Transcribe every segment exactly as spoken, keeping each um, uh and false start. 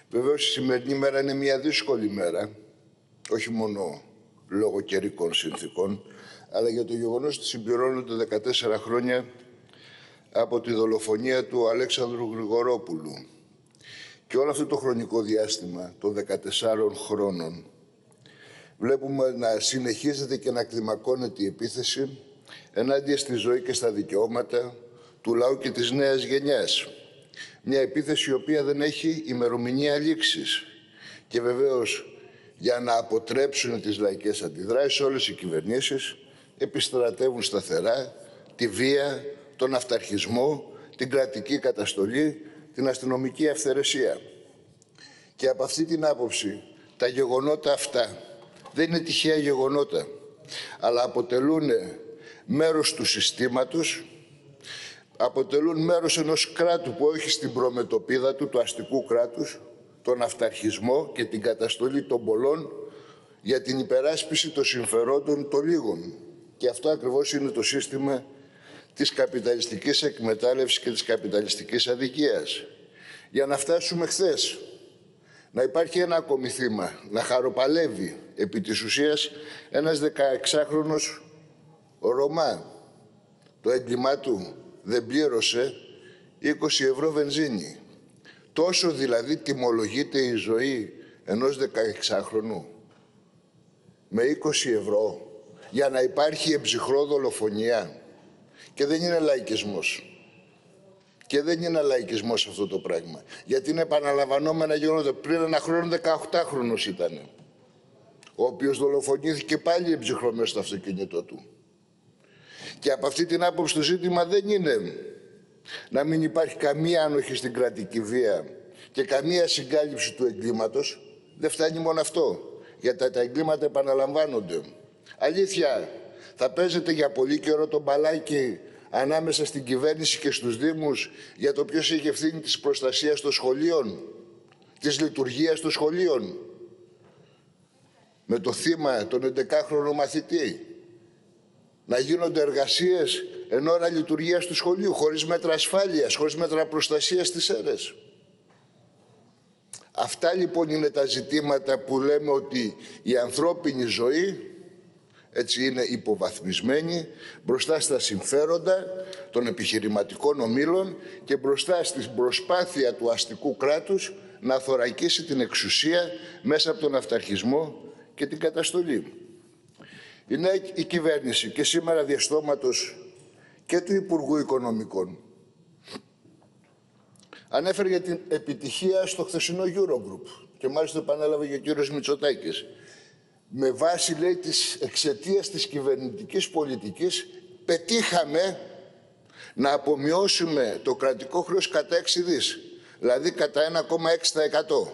Βεβαίως, η σημερινή μέρα είναι μια δύσκολη μέρα, όχι μόνο λόγω καιρικών συνθήκων, αλλά για το γεγονός ότι συμπληρώνονται δεκατέσσερα χρόνια από τη δολοφονία του Αλέξανδρου Γρηγορόπουλου. Και όλο αυτό το χρονικό διάστημα των δεκατεσσάρων χρόνων βλέπουμε να συνεχίζεται και να κλιμακώνεται η επίθεση ενάντια στη ζωή και στα δικαιώματα του λαού και της νέας γενιάς. Μια επίθεση η οποία δεν έχει ημερομηνία λήξης. Και βεβαίως, για να αποτρέψουν τις λαϊκές αντιδράσεις, όλες οι κυβερνήσεις επιστρατεύουν σταθερά τη βία, τον αυταρχισμό, την κρατική καταστολή, την αστυνομική αυθαιρεσία. Και από αυτή την άποψη, τα γεγονότα αυτά δεν είναι τυχαία γεγονότα, αλλά αποτελούν μέρος του συστήματος, αποτελούν μέρος ενός κράτου που έχει στην προμετωπίδα του, του αστικού κράτους, τον αυταρχισμό και την καταστολή των πολλών για την υπεράσπιση των συμφερόντων των λίγων. Και αυτό ακριβώς είναι το σύστημα της καπιταλιστικής εκμετάλλευσης και της καπιταλιστικής αδικίας. Για να φτάσουμε χθες, να υπάρχει ένα ακόμη θύμα, να χαροπαλεύει επί της ουσίας ένας δεκαεξάχρονος Ρωμά. Το έγκλημά του δεν πλήρωσε είκοσι ευρώ βενζίνη. Τόσο δηλαδή τιμολογείται η ζωή ενός δεκαεξάχρονου με είκοσι ευρώ για να υπάρχει εμψυχρό δολοφονία. Και δεν είναι λαϊκισμός. Και δεν είναι λαϊκισμός αυτό το πράγμα. Γιατί είναι επαναλαμβανόμενα γεγονότα. Πριν ένα χρόνο δεκαοκτάχρονος ήταν, ο οποίος δολοφονήθηκε πάλι εμψυχρό μέσα στο αυτοκίνητό του. Και από αυτή την άποψη το ζήτημα δεν είναι να μην υπάρχει καμία άνοχη στην κρατική βία και καμία συγκάλυψη του εγκλήματος. Δεν φτάνει μόνο αυτό, γιατί τα εγκλήματα επαναλαμβάνονται. Αλήθεια, θα παίζεται για πολύ καιρό το μπαλάκι ανάμεσα στην κυβέρνηση και στους Δήμους για το ποιος έχει ευθύνη της προστασίας των σχολείων, της λειτουργίας των σχολείων, με το θύμα τον έντεκάχρονο μαθητή. Να γίνονται εργασίες εν ώρα λειτουργίας του σχολείου, χωρίς μέτρα ασφάλειας, χωρίς μέτρα προστασίας στις αίρες. Αυτά λοιπόν είναι τα ζητήματα που λέμε ότι η ανθρώπινη ζωή έτσι είναι υποβαθμισμένη μπροστά στα συμφέροντα των επιχειρηματικών ομίλων και μπροστά στην προσπάθεια του αστικού κράτους να θωρακίσει την εξουσία μέσα από τον αυταρχισμό και την καταστολή. Είναι η κυβέρνηση και σήμερα διαστόματος και του Υπουργού Οικονομικών ανέφερε για την επιτυχία στο χθεσινό Eurogroup και μάλιστα επανέλαβε και ο κύριος Μητσοτάκης. Με βάση, λέει, τις εξαιτίας της κυβερνητικής πολιτικής πετύχαμε να απομειώσουμε το κρατικό χρέος κατά έξι δις, δηλαδή κατά ένα κόμμα έξι τοις εκατό.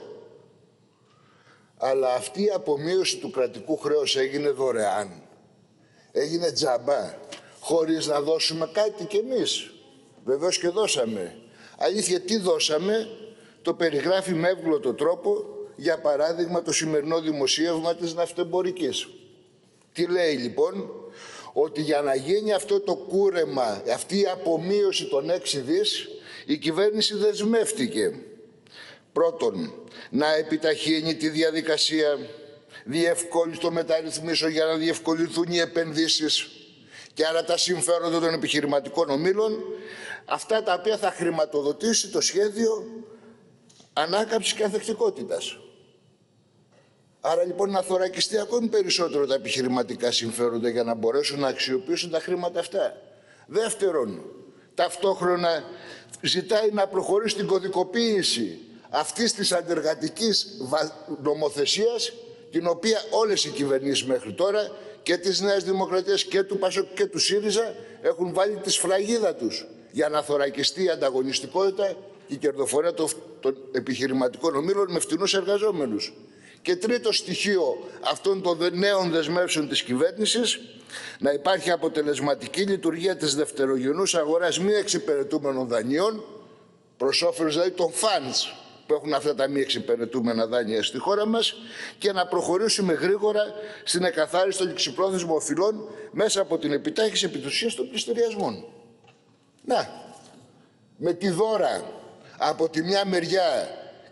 Αλλά αυτή η απομείωση του κρατικού χρέους έγινε δωρεάν, έγινε τζαμπά, χωρίς να δώσουμε κάτι κι εμείς. Βεβαίως και δώσαμε. Αλήθεια, τι δώσαμε, το περιγράφει με εύγλωτο τρόπο, για παράδειγμα, το σημερινό δημοσίευμα της Ναυτεμπορικής. Τι λέει λοιπόν, ότι για να γίνει αυτό το κούρεμα, αυτή η απομείωση των έξι δις, η κυβέρνηση δεσμεύτηκε. Πρώτον, να επιταχύνει τη διαδικασία διευκόλυνση των μεταρρυθμίσεων για να διευκολυνθούν οι επενδύσεις και άρα τα συμφέροντα των επιχειρηματικών ομίλων, αυτά τα οποία θα χρηματοδοτήσει το σχέδιο ανάκαμψης και ανθεκτικότητας. Άρα λοιπόν να θωρακιστεί ακόμη περισσότερο τα επιχειρηματικά συμφέροντα για να μπορέσουν να αξιοποιήσουν τα χρήματα αυτά. Δεύτερον, ταυτόχρονα ζητάει να προχωρήσει στην κωδικοποίηση αυτής της αντεργατικής νομοθεσίας, την οποία όλες οι κυβερνήσεις μέχρι τώρα και της Νέας Δημοκρατίας και του ΠΑΣΟΚ και του ΣΥΡΙΖΑ έχουν βάλει τη σφραγίδα τους για να θωρακιστεί η ανταγωνιστικότητα και η κερδοφορία των επιχειρηματικών ομίλων με φτηνούς εργαζόμενους. Και τρίτο στοιχείο αυτών των νέων δεσμεύσεων της κυβέρνησης, να υπάρχει αποτελεσματική λειτουργία της δευτερογενούς αγοράς μη εξυπηρετούμενων δανείων, προς όφελος δηλαδή των funds που έχουν αυτά τα μη εξυπηρετούμενα δάνεια στη χώρα μας, και να προχωρήσουμε γρήγορα στην εκαθάριση των ληξιπρόθεσμων οφειλών μέσα από την επιτάχυνση επί της ουσίας των πληστηριασμών. Να, με τη δώρα από τη μια μεριά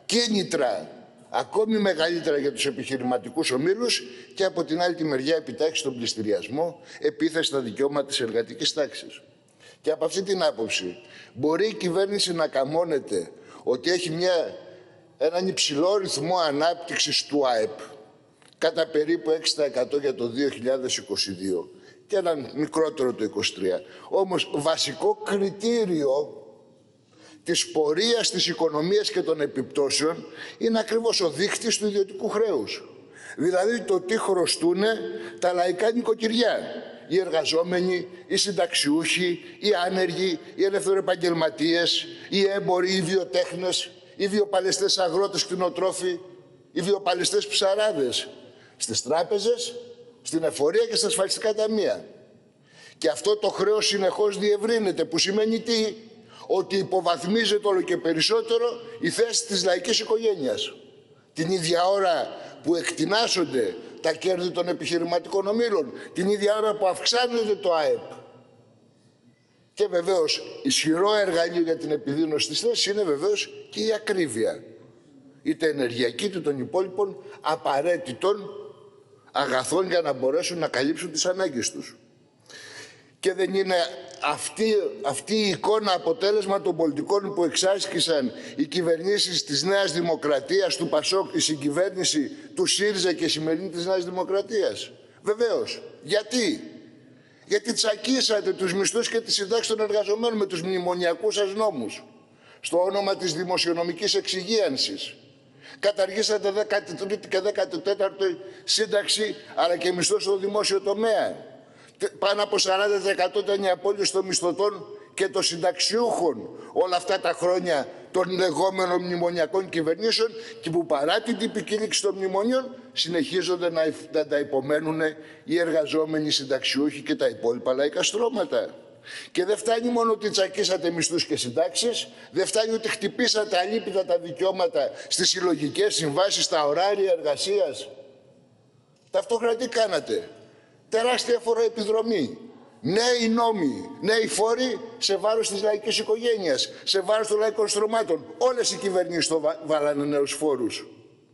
κίνητρα ακόμη μεγαλύτερα για τους επιχειρηματικούς ομίλους και από την άλλη τη μεριά επιτάξει τον πληστηριασμό, επίθεση στα δικαιώματα της εργατικής τάξης. Και από αυτή την άποψη μπορεί η κυβέρνηση να καμώνεται ότι έχει μια, έναν υψηλό ρυθμό ανάπτυξης του ΑΕΠ κατά περίπου έξι τοις εκατό για το δύο χιλιάδες είκοσι δύο και έναν μικρότερο το είκοσι τρία. Όμως βασικό κριτήριο της πορείας της οικονομίας και των επιπτώσεων είναι ακριβώς ο δείκτης του ιδιωτικού χρέους. Δηλαδή το τι χρωστούν τα λαϊκά νοικοκυριά. Οι εργαζόμενοι, οι συνταξιούχοι, οι άνεργοι, οι ελευθεροεπαγγελματίες, οι έμποροι, οι βιοτέχνες, οι βιοπαλαιστές αγρότες, κτηνοτρόφοι, οι βιοπαλαιστές ψαράδες. Στις τράπεζες, στην εφορία και στα ασφαλιστικά ταμεία. Και αυτό το χρέος συνεχώς διευρύνεται, που σημαίνει τι? Ότι υποβαθμίζεται όλο και περισσότερο η θέση της λαϊκής οικογένειας. Την ίδια ώρα που εκτινάσσονται τα κέρδη των επιχειρηματικών ομίλων, την ίδια ώρα που αυξάνεται το ΑΕΠ. Και βεβαίως ισχυρό εργαλείο για την επιδείνωση της θέσης είναι βεβαίως και η ακρίβεια. Είτε ενεργειακή είτε των υπόλοιπων απαραίτητων αγαθών για να μπορέσουν να καλύψουν τις ανάγκες τους. Και δεν είναι αυτή, αυτή η εικόνα αποτέλεσμα των πολιτικών που εξάσκησαν οι κυβερνήσεις της Νέας Δημοκρατίας, του ΠΑΣΟΚ, η συγκυβέρνηση του ΣΥΡΙΖΑ και η σημερινή της Νέας Δημοκρατίας? Βεβαίως. Γιατί? Γιατί τσακίσατε τους μισθούς και τις συντάξεις των εργαζομένων με τους μνημονιακούς σας νόμους, στο όνομα της δημοσιονομικής εξυγίανσης. Καταργήσατε δέκατη τρίτη και δέκατη τέταρτη σύνταξη, αλλά και μισθό στο δημόσιο τομέα. Πάνω από σαράντα τοις εκατό ήταν η απόλυση των μισθωτών και των συνταξιούχων όλα αυτά τα χρόνια των λεγόμενων μνημονιακών κυβερνήσεων, και που παρά την τυπική λήξη των μνημονίων συνεχίζονται να, να τα υπομένουν οι εργαζόμενοι, οι συνταξιούχοι και τα υπόλοιπα λαϊκά στρώματα. Και δεν φτάνει μόνο ότι τσακίσατε μισθούς και συντάξεις, δεν φτάνει ότι χτυπήσατε αλίπητα τα δικαιώματα στις συλλογικές συμβάσεις, στα ωράρια εργασίας. Ταυτόχρονα τι κάνατε? Τεράστια φοροεπιδρομή. Νέοι νόμοι, νέοι φόροι σε βάρος της λαϊκής οικογένειας, σε βάρος των λαϊκών στρωμάτων. Όλες οι κυβερνήσεις το βάλανε νέους φόρους.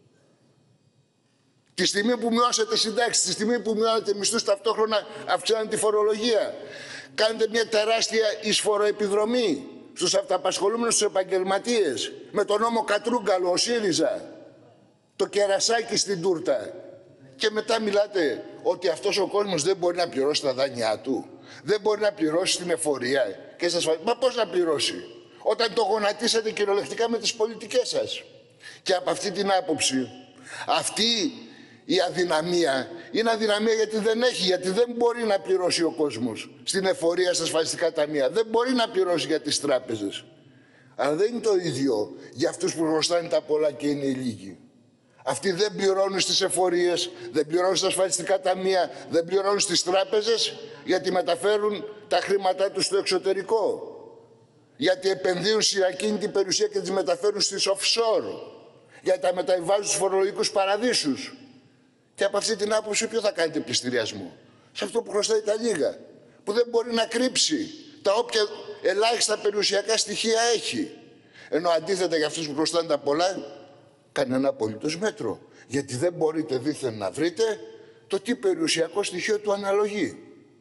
Τη στιγμή που μειώσατε συντάξεις, τη στιγμή που μειώσατε μισθούς, ταυτόχρονα αυξάνετε τη φορολογία. Κάνετε μια τεράστια εισφοροεπιδρομή στους αυταπασχολούμενους, στους επαγγελματίες. Με τον νόμο Κατρούγκαλο, ο ΣΥΡΙΖΑ, το κερασάκι στην τούρτα. Και μετά μιλάτε ότι αυτός ο κόσμος δεν μπορεί να πληρώσει τα δάνειά του, δεν μπορεί να πληρώσει την εφορία και στα ασφαλιστικά. Μα πώς να πληρώσει, όταν το γονατίσατε κυριολεκτικά με τις πολιτικές σας? Και από αυτή την άποψη, αυτή η αδυναμία είναι αδυναμία γιατί δεν έχει, γιατί δεν μπορεί να πληρώσει ο κόσμος στην εφορία, στα ασφαλιστικά ταμεία. Δεν μπορεί να πληρώσει για τις τράπεζες. Αλλά δεν είναι το ίδιο για αυτούς που χρωστάνε τα πολλά και είναι οι λίγοι. Αυτοί δεν πληρώνουν στις εφορίες, δεν πληρώνουν στα ασφαλιστικά ταμεία, δεν πληρώνουν στις τράπεζες, γιατί μεταφέρουν τα χρήματά τους στο εξωτερικό. Γιατί επενδύουν σε ακίνητη περιουσία και τις μεταφέρουν στις offshore. Γιατί τα μεταβιβάζουν στους φορολογικούς παραδείσους. Και από αυτή την άποψη ποιο θα κάνετε πληστηριασμό? Σε αυτό που χρωστάει τα λίγα, που δεν μπορεί να κρύψει τα όποια ελάχιστα περιουσιακά στοιχεία έχει. Ενώ αντίθετα για αυτούς που χρωστάνε τα πολλά, κανένα απολύτως μέτρο. Γιατί δεν μπορείτε δήθεν να βρείτε το τι περιουσιακό στοιχείο του αναλογεί.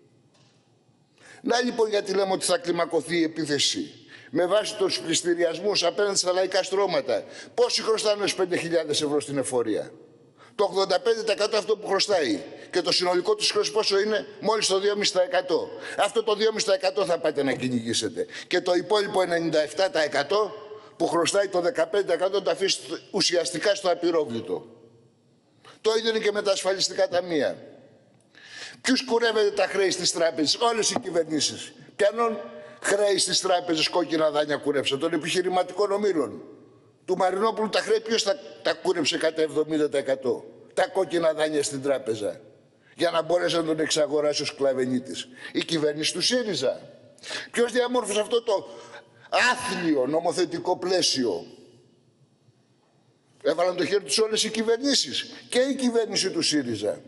Να λοιπόν γιατί λέμε ότι θα κλιμακωθεί η επίθεση. Με βάση τους πληστηριασμούς απέναντι στα λαϊκά στρώματα. Πόσοι χρωστάνε στους πέντε χιλιάδες ευρώ στην εφορία? Το ογδόντα πέντε τοις εκατό αυτό που χρωστάει. Και το συνολικό τους χρέος πόσο είναι? Μόλις το δύο κόμμα πέντε τοις εκατό. Αυτό το δύο κόμμα πέντε τοις εκατό θα πάτε να κυνηγήσετε. Και το υπόλοιπο ενενήντα επτά τοις εκατό που χρωστάει το δεκαπέντε τοις εκατό το αφήσει ουσιαστικά στο απειρόβλητο. Το ίδιο είναι και με τα ασφαλιστικά ταμεία. Ποιους κουρεύετε τα χρέη στις τράπεζες? Όλες οι κυβερνήσεις. Ποιανών χρέη στις τράπεζες κόκκινα δάνεια κουρεύσαν? Των επιχειρηματικών ομίλων. Του Μαρινόπουλου τα χρέη ποιος τα, τα κούρεψε κατά εβδομήντα τοις εκατό? Τα κόκκινα δάνεια στην τράπεζα. Για να μπορέσει να τον εξαγοράσει ο σκλαβενίτης. Η κυβέρνηση του ΣΥΡΙΖΑ. Ποιος διαμόρφωσε αυτό το άθλιο νομοθετικό πλαίσιο? Έβαλαν το χέρι τους όλες οι κυβερνήσεις. Και η κυβέρνηση του ΣΥΡΙΖΑ.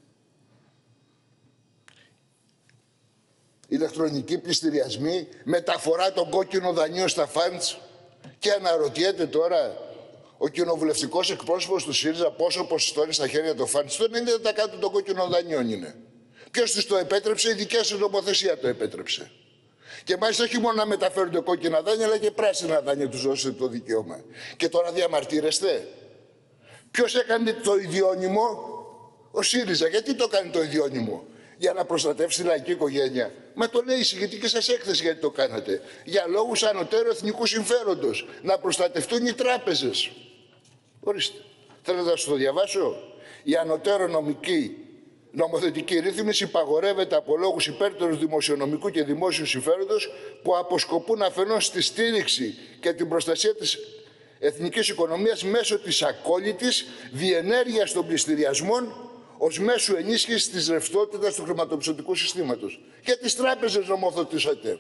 Ηλεκτρονικοί πληστηριασμοί, μεταφορά των κόκκινων δανείων στα φαντς. Και αναρωτιέται τώρα ο κοινοβουλευτικός εκπρόσωπος του ΣΥΡΙΖΑ πόσο ποσοστό είναι στα χέρια των φαντ? Το ενενήντα τοις εκατό των κόκκινων δανείων είναι. Ποιος τους το επέτρεψε? Η δικιά σου νομοθεσία το επέτρεψε. Και μάλιστα όχι μόνο να μεταφέρονται κόκκινα δάνεια, αλλά και πράσινα δάνεια τους δώσετε το δικαίωμα. Και τώρα διαμαρτύρεστε. Ποιος έκανε το ιδιώνυμο? Ο ΣΥΡΙΖΑ. Γιατί το κάνει το ιδιώνυμο? Για να προστατεύσει τη λαϊκή οικογένεια. Μα το λέει η συγκεκριτική σας έκθεση γιατί το κάνατε. Για λόγους ανωτέρου εθνικού συμφέροντος. Να προστατευτούν οι τράπεζες. Ορίστε. Θέλετε να σας το διαβάσω? Η ανωτέρω νομική νομοθετική ρύθμιση υπαγορεύεται από λόγους υπέρτερους δημοσιονομικού και δημόσιου συμφέροντος που αποσκοπούν αφενός στη στήριξη και την προστασία της εθνικής οικονομίας μέσω της ακόλυτης διενέργειας των πληστηριασμών ως μέσου ενίσχυσης της ρευστότητας του χρηματοπιστωτικού συστήματος. Για τις τράπεζες νομοθετήσατε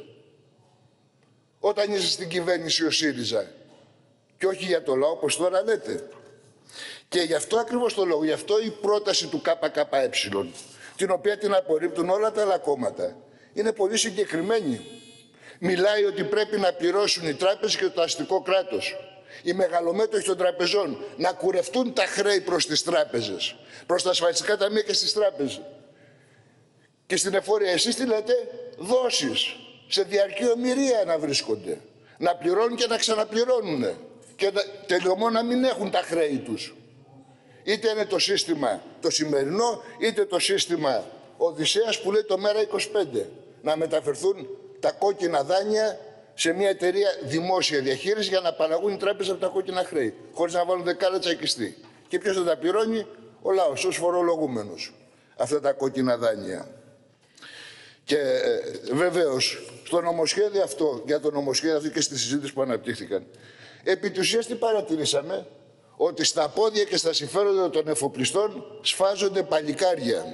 όταν είσαι στην κυβέρνηση ο ΣΥΡΙΖΑ και όχι για το λαό όπως τώρα λέτε. Και γι' αυτό ακριβώς το λόγο, γι' αυτό η πρόταση του ΚΚΕ, την οποία την απορρίπτουν όλα τα άλλα κόμματα, είναι πολύ συγκεκριμένη. Μιλάει ότι πρέπει να πληρώσουν οι τράπεζες και το αστικό κράτος, οι μεγαλομέτωχοι των τραπεζών, να κουρευτούν τα χρέη προς τις τράπεζες, προς τα ασφαλιστικά ταμεία και στις τράπεζες. Και στην εφορία εσείς τι λέτε? Δόσεις, σε διαρκή ομηρία να βρίσκονται, να πληρώνουν και να ξαναπληρώνουν και τελειωμό να μην έχουν τα χρέη τους. Είτε είναι το σύστημα το σημερινό, είτε το σύστημα Οδυσσέας που λέει το μέρα είκοσι πέντε. Να μεταφερθούν τα κόκκινα δάνεια σε μια εταιρεία δημόσια διαχείριση για να απαλλαγούν οι τράπεζες από τα κόκκινα χρέη, χωρίς να βάλουν δεκάρα τσακιστή. Και ποιος θα τα πληρώνει? Ο λαός, ως φορολογούμενος, αυτά τα κόκκινα δάνεια. Και ε, βεβαίως, στο νομοσχέδιο αυτό, για το νομοσχέδιο αυτό και στη συζήτηση που αναπτύχθηκαν, επί της ουσίας τι παρατηρήσαμε? Ότι στα πόδια και στα συμφέροντα των εφοπλιστών σφάζονται παλικάρια.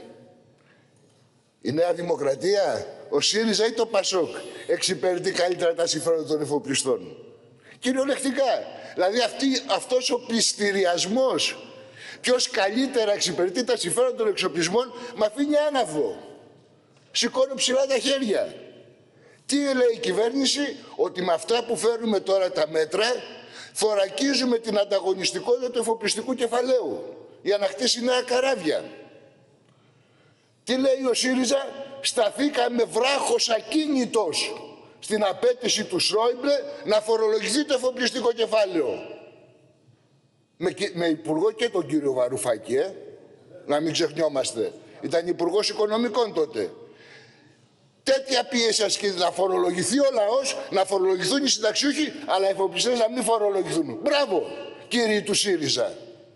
Η Νέα Δημοκρατία, ο ΣΥΡΙΖΑ ή το ΠΑΣΟΚ εξυπηρετεί καλύτερα τα συμφέροντα των εφοπλιστών? Κυριολεκτικά. Δηλαδή αυτή, αυτός ο πληστηριασμός, ποιος καλύτερα εξυπηρετεί τα συμφέροντα των εξοπλισμών, με αφήνει άναυδο. Σηκώνω ψηλά τα χέρια. Τι λέει η κυβέρνηση? Ότι με αυτά που φέρνουμε τώρα τα μέτρα θωρακίζουμε την ανταγωνιστικότητα του εφοπλιστικού κεφαλαίου για να χτίσει νέα καράβια. Τι λέει ο ΣΥΡΙΖΑ? Σταθήκαμε βράχος ακίνητος στην απέτηση του Σόιμπλε να φορολογηθεί το εφοπλιστικό κεφάλαιο. Με, με υπουργό και τον κύριο Βαρουφάκη, ε? Να μην ξεχνιόμαστε. Ήταν υπουργός οικονομικών τότε. Τέτοια πίεση ασκείται να φορολογηθεί ο λαός, να φορολογηθούν οι συνταξιούχοι, αλλά οι εφοπλιστές να μην φορολογηθούν. Μπράβο, κύριοι του ΣΥΡΙΖΑ.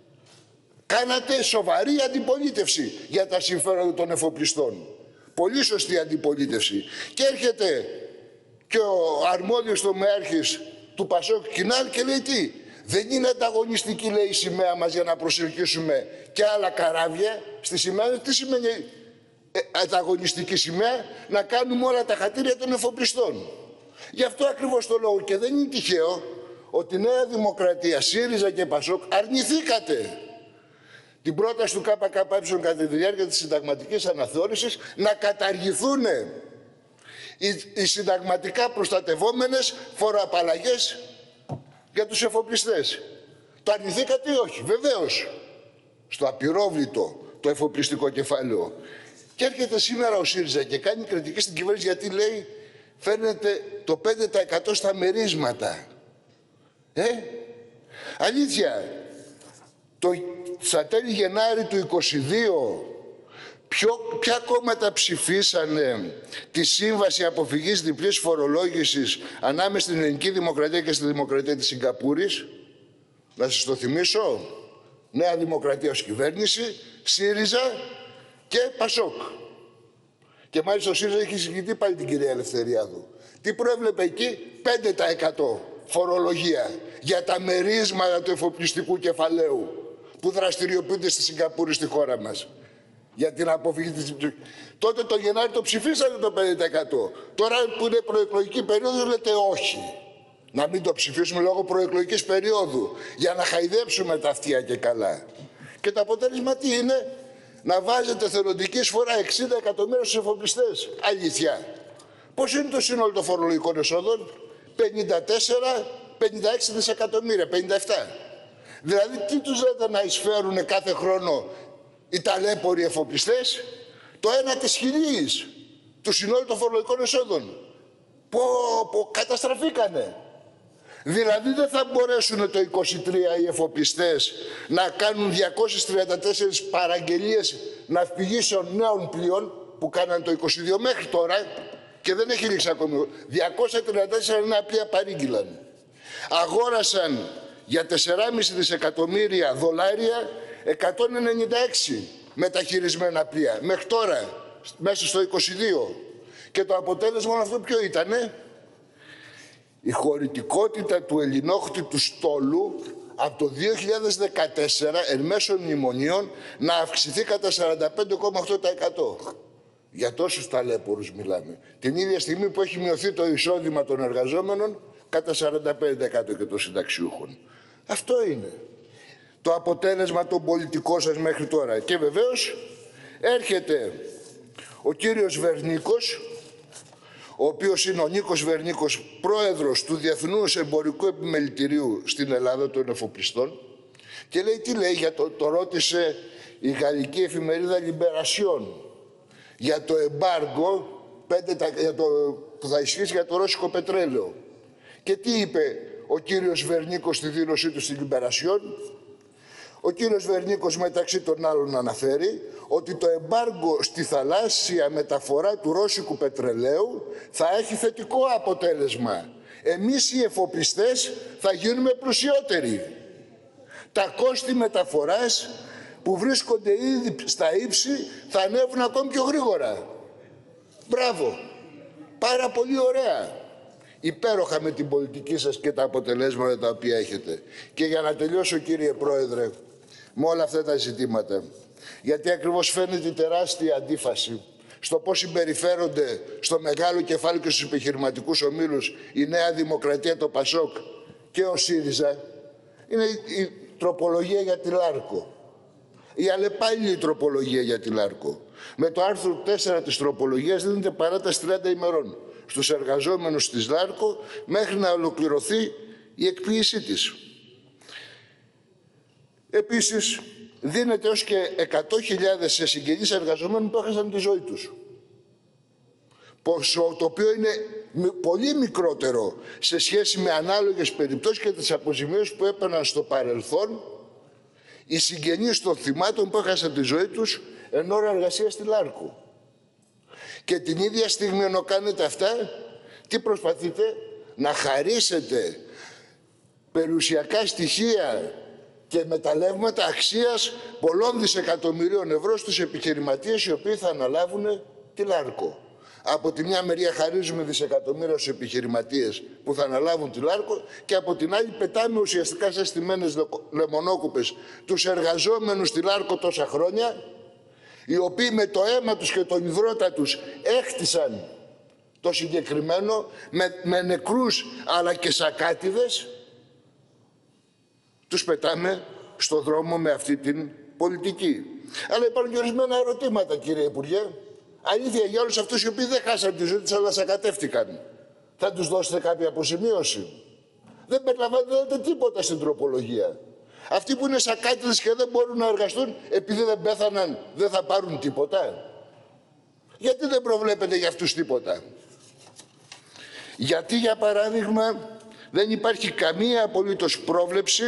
Κάνατε σοβαρή αντιπολίτευση για τα συμφέροντα των εφοπλιστών. Πολύ σωστή αντιπολίτευση. Και έρχεται και ο αρμόδιος τομέαρχης του ΠΑΣΟΚ Κινάλ και λέει τι? Δεν είναι ανταγωνιστική, λέει, η σημαία μας για να προσελκύσουμε και άλλα καράβια στη σημαία. Τι σημαίνει ε, ανταγωνιστική σημαία? Να κάνουμε όλα τα χατήρια των εφοπλιστών. Γι' αυτό ακριβώς το λόγο, και δεν είναι τυχαίο ότι Νέα Δημοκρατία, ΣΥΡΙΖΑ και ΠΑΣΟΚ αρνηθήκατε την πρόταση του ΚΚΕ κατά τη διάρκεια της συνταγματικής αναθεώρησης να καταργηθούν οι, οι συνταγματικά προστατευόμενες φοροαπαλλαγές για τους εφοπλιστές. Το αρνηθήκατε ή όχι? Βεβαίως. Στο απειρόβλητο το εφοπλιστικό κεφάλαιο. Και έρχεται σήμερα ο ΣΥΡΙΖΑ και κάνει κριτική στην κυβέρνηση γιατί λέει φέρνετε το πέντε τοις εκατό στα μερίσματα. Ε, αλήθεια. Το, στα τέλη Γενάρη του είκοσι δύο, ποιο, ποια κόμματα ψηφίσανε τη Σύμβαση Αποφυγής Διπλής Φορολόγησης ανάμεσα στην Ελληνική Δημοκρατία και στη Δημοκρατία της Σιγκαπούρης? Να σας το θυμίσω. Νέα Δημοκρατία ως κυβέρνηση, ΣΥΡΙΖΑ και ΠΑΣΟΚ. Και μάλιστα ο ΣΥΡΙΖΑ έχει συγκριτεί πάλι την κυρία Ελευθεριάδου. Τι προέβλεπε εκεί? πέντε τοις εκατό φορολογία για τα μερίσματα του εφοπλιστικού κεφαλαίου που δραστηριοποιούνται στη Σιγκαπούρη, στη χώρα μας. Για την αποφυγή της... Τότε το Γενάρη το ψηφίσατε το πέντε τοις εκατό. Τώρα που είναι προεκλογική περίοδος λέτε όχι. Να μην το ψηφίσουμε λόγω προεκλογικής περίοδου. Για να χαϊδέψουμε τα αυτιά και καλά. Και το αποτέλεσμα τι είναι? Να βάζετε θελοντική εισφορά εξήντα εκατομμύρια στους εφοπλιστές. Αλήθεια. Πώς είναι το σύνολο των φορολογικών εσόδων? πενήντα τέσσερα πενήντα έξι δισεκατομμύρια, πενήντα επτά. Δηλαδή, τι τους λέτε να εισφέρουν κάθε χρόνο οι ταλέποροι εφοπλιστές? Το ένα της χιλίης του συνόλου των φορολογικών εσόδων. Πω, πω, καταστραφήκανε. Δηλαδή δεν θα μπορέσουν το είκοσι τρία οι εφοπλιστές να κάνουν διακόσιες τριάντα τέσσερις παραγγελίες ναυπηγήσεων νέων πλοίων που κάναν το είκοσι δύο μέχρι τώρα και δεν έχει λήξει ακόμη. διακόσια τριάντα τέσσερα νέα πλοία παρήγγειλαν. Αγόρασαν για τέσσερα κόμμα πέντε δισεκατομμύρια δολάρια εκατόν ενενήντα έξι μεταχειρισμένα πλοία. Μέχρι τώρα, μέσα στο είκοσι δύο. Και το αποτέλεσμα όλο αυτό ποιο ήτανε? Η χωρητικότητα του ελληνόχτητου στόλου από το δύο χιλιάδες δεκατέσσερα εν μέσω μνημονίων να αυξηθεί κατά σαράντα πέντε κόμμα οκτώ τοις εκατό. Για τόσους ταλέπορους μιλάμε. Την ίδια στιγμή που έχει μειωθεί το εισόδημα των εργαζόμενων κατά σαράντα πέντε τοις εκατό και των συνταξιούχων. Αυτό είναι το αποτέλεσμα των πολιτικών σας μέχρι τώρα. Και βεβαίως έρχεται ο κύριος Βερνίκος, ο οποίος είναι ο Νίκος Βερνίκος, πρόεδρος του Διεθνούς Εμπορικού Επιμελητηρίου στην Ελλάδα των εφοπλιστών, και λέει τι λέει, για το, το ρώτησε η γαλλική εφημερίδα Libération για το εμπάργκο για το, που θα ισχύσει για το ρώσικο πετρέλαιο. Και τι είπε ο κύριος Βερνίκος στη δήλωσή του στην Libération? Ο κύριος Βερνίκος μεταξύ των άλλων αναφέρει ότι το εμπάργκο στη θαλάσσια μεταφορά του ρώσικου πετρελαίου θα έχει θετικό αποτέλεσμα. Εμείς οι εφοπλιστές θα γίνουμε πλουσιότεροι. Τα κόστη μεταφοράς που βρίσκονται ήδη στα ύψη θα ανέβουν ακόμη πιο γρήγορα. Μπράβο. Πάρα πολύ ωραία. Υπέροχα με την πολιτική σας και τα αποτελέσματα τα οποία έχετε. Και για να τελειώσω, κύριε Πρόεδρε, με όλα αυτά τα ζητήματα, γιατί ακριβώς φαίνεται η τεράστια αντίφαση στο πώς συμπεριφέρονται στο μεγάλο κεφάλαιο και στους επιχειρηματικούς ομίλους η Νέα Δημοκρατία, το Πασόκ και ο ΣΥΡΙΖΑ, είναι η τροπολογία για τη Λάρκο. Η αλλεπάλληλη τροπολογία για τη Λάρκο. Με το άρθρο τέσσερα της τροπολογίας δίνεται παράταση τριάντα ημερών στους εργαζόμενους της Λάρκο μέχρι να ολοκληρωθεί η εκποίησή της. Επίσης, δίνεται έως και εκατό χιλιάδες σε συγγενείς εργαζομένων που έχασαν τη ζωή τους. Ποσό το οποίο είναι πολύ μικρότερο σε σχέση με ανάλογες περιπτώσεις και τις αποζημίωσεις που έπαιρναν στο παρελθόν οι συγγενείς των θυμάτων που έχασαν τη ζωή τους εν ώρα εργασίας στη Λάρκο. Και την ίδια στιγμή ενώ κάνετε αυτά, τι προσπαθείτε? Να χαρίσετε περιουσιακά στοιχεία και μεταλλεύματα αξίας πολλών δισεκατομμυρίων ευρώ στους επιχειρηματίες οι οποίοι θα αναλάβουν τη Λάρκο. Από τη μια μεριά χαρίζουμε δισεκατομμύρια στους επιχειρηματίες που θα αναλάβουν τη Λάρκο και από την άλλη πετάμε ουσιαστικά σε στημένες λεμονόκουπες τους εργαζόμενους στη Λάρκο τόσα χρόνια, οι οποίοι με το αίμα τους και τον υδρότα τους έχτισαν το συγκεκριμένο με, με νεκρούς αλλά και σακάτιδες, τους πετάμε στο δρόμο με αυτή την πολιτική. Αλλά υπάρχουν και ορισμένα ερωτήματα, κύριε Υπουργέ. Αλήθεια, για όλους αυτούς οι οποίοι δεν χάσαν τη ζωή τους αλλά σακατεύτηκαν, θα τους δώσετε κάποια αποζημίωση? Δεν περιλαμβάνετε τίποτα στην τροπολογία. Αυτοί που είναι σακάτιδες και δεν μπορούν να εργαστούν επειδή δεν πέθαναν, δεν θα πάρουν τίποτα? Γιατί δεν προβλέπετε για αυτούς τίποτα? Γιατί, για παράδειγμα, δεν υπάρχει καμία απολύτως πρόβλεψη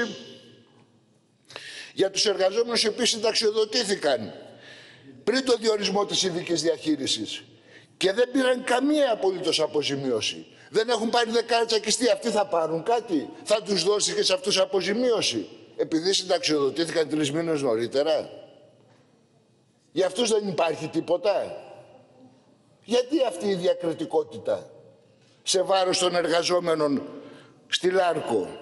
για τους εργαζόμενους οι οποίοι συνταξιοδοτήθηκαν πριν το διορισμό της ειδικής διαχείρισης και δεν πήραν καμία απολύτως αποζημίωση? Δεν έχουν πάρει δεκάρια και αυτοί θα πάρουν κάτι? Θα τους δώσει και σε αυτούς αποζημίωση επειδή συνταξιοδοτήθηκαν τρεις μήνες νωρίτερα? Για αυτούς δεν υπάρχει τίποτα? Γιατί αυτή η διακριτικότητα σε βάρος των εργαζόμενων στη Λάρκο?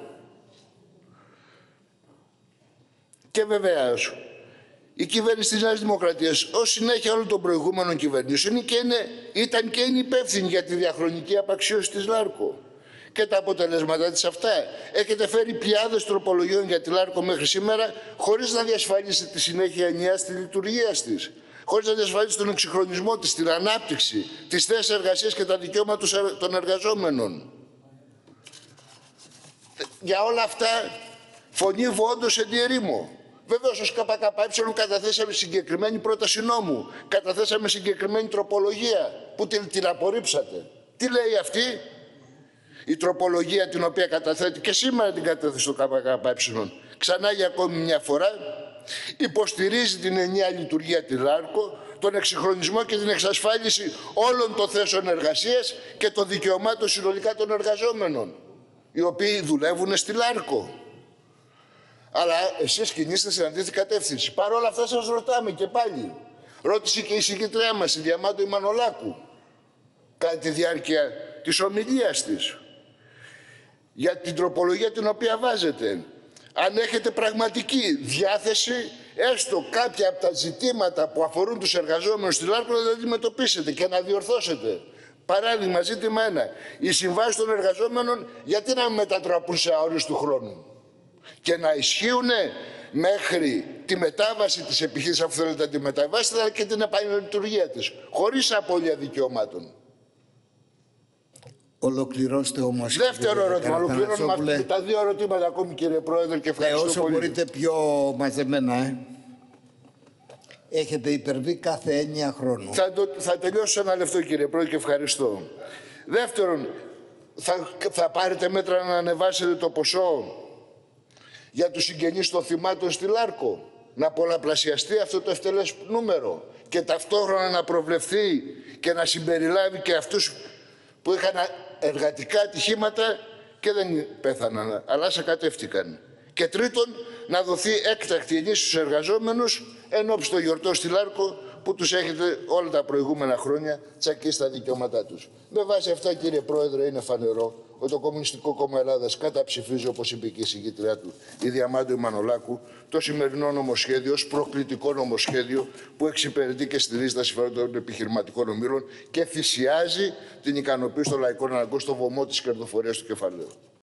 Και βεβαίως η κυβέρνηση της Νέας Δημοκρατίας ως συνέχεια όλων των προηγούμενων κυβερνήσεων και είναι, ήταν και είναι υπεύθυνη για τη διαχρονική απαξίωση της Λάρκο. Και τα αποτελέσματα της αυτά. Έχετε φέρει πλειάδες τροπολογιών για τη Λάρκο μέχρι σήμερα χωρίς να διασφαλίσετε τη συνέχεια ενιαίας της λειτουργίας της. Χωρίς να διασφαλίσετε τον εξυγχρονισμό της, την ανάπτυξη, τις θέσεις εργασίας και τα δικαιώματα των εργαζόμενων. Για όλα αυτά Φωνήβω όντως εν τη ερήμο. Βεβαίως ως ΚΚΕ καταθέσαμε συγκεκριμένη πρόταση νόμου. Καταθέσαμε συγκεκριμένη τροπολογία που την, την απορρίψατε. Τι λέει αυτή? Η τροπολογία την οποία καταθέτει και σήμερα την κατέθεσε το ΚΚΕ. Ξανά για ακόμη μια φορά υποστηρίζει την ενιαία λειτουργία της ΛΑΡΚΟ, τον εξυγχρονισμό και την εξασφάλιση όλων των θέσεων εργασίας και των δικαιωμάτων συνολικά των εργαζόμενων, οι οποίοι δουλεύουν στη ΛΑΡΚΟ. Αλλά εσείς κινείστε στην αντίθετη κατεύθυνση. Παρ' όλα αυτά σας ρωτάμε και πάλι. Ρώτησε και η συγκεκριά μας, η Διαμάντου Μανολάκου, κατά τη διάρκεια της ομιλίας της, για την τροπολογία την οποία βάζετε. Αν έχετε πραγματική διάθεση, έστω κάποια από τα ζητήματα που αφορούν τους εργαζόμενους στη ΛΑΡΚΟ να τα αντιμετωπίσετε και να διορθώσετε. Παράδειγμα, ζήτημα ένα. Οι συμβάσεις των εργαζόμενων γιατί να μετατραπούν σε αόριστου χρόνου και να ισχύουν μέχρι τη μετάβαση της επιχείρησης, αφού θέλετε να τη μεταβάσετε, αλλά και την επανελειτουργία της, χωρίς απώλεια δικαιωμάτων. Ολοκληρώστε όμως. Δεύτερο ερώτημα. Ολοκληρώνουμε με τα δύο ερωτήματα ακόμη, κύριε Πρόεδρε, και ευχαριστώ ε, όσο πολύ. μπορείτε πιο μαζεμένα, ε. Έχετε υπερβεί κάθε έννοια χρόνου. Θα, το, θα τελειώσω ένα λεπτό, κύριε Πρόεδρε, και ευχαριστώ. Δεύτερον, θα, θα πάρετε μέτρα να ανεβάσετε το ποσό για τους συγγενείς των θυμάτων στη ΛΑΡΚΟ, να πολλαπλασιαστεί αυτό το ευτελές νούμερο και ταυτόχρονα να προβλεφθεί και να συμπεριλάβει και αυτούς που είχαν εργατικά ατυχήματα και δεν πέθαναν, αλλά σακατεύτηκαν. Και τρίτον, να δοθεί έκτακτη ενίσχυση στους εργαζόμενους εν ώψη των γιορτών στη ΛΑΡΚΟ που τους έχετε όλα τα προηγούμενα χρόνια τσακίσει τα δικαιώματά τους. Με βάση αυτά, κύριε Πρόεδρε, είναι φανερό ότι το Κομμουνιστικό Κόμμα Ελλάδας καταψηφίζει, όπως είπε και η συγκεκριά του, η Διαμάντου Μανολάκου, το σημερινό νομοσχέδιο ως προκλητικό νομοσχέδιο που εξυπηρετεί και στηρίζει τα συμφέροντα των επιχειρηματικών ομίλων και θυσιάζει την ικανοποίηση των λαϊκών αναγκών στο βωμό της κερδοφορίας του κεφαλαίου.